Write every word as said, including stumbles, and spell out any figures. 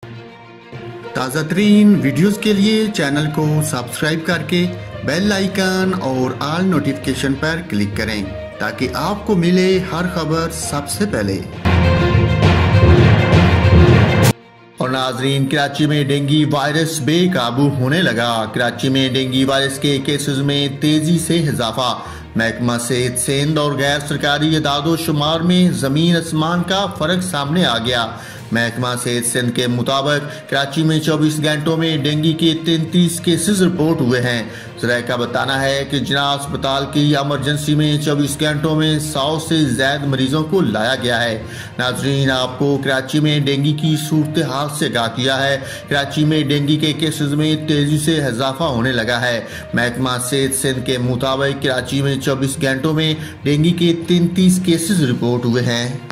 ताज़ा तरीन वीडियोस के लिए चैनल को सब्सक्राइब करके बेल आइकन और ऑल नोटिफिकेशन पर क्लिक करें ताकि आपको मिले हर खबर सबसे पहले। और नाजरीन, कराची में डेंगू वायरस बेकाबू होने लगा। कराची में डेंगू वायरस के केसेस में तेजी से इजाफा। महकमा सेहत सिंध और गैर सरकारी इदादो शुमार में जमीन आसमान का फर्क सामने आ गया। महकमा सेहत सिंध के मुताबिक कराची में चौबीस घंटों में डेंगू के तैंतीस केसेस रिपोर्ट हुए हैं। जराये का बताना है कि जिना अस्पताल की इमरजेंसी में चौबीस घंटों में सौ से ज्यादा मरीजों को लाया गया है। नाजरीन, आपको कराची में डेंगू की सूरत हाल से आगाह किया है। कराची में डेंगू के केसेस में तेजी से इजाफा होने लगा है। महकमा सेहत सिंध के मुताबिक कराची में चौबीस घंटों में डेंगू के तैंतीस केसेस रिपोर्ट हुए हैं।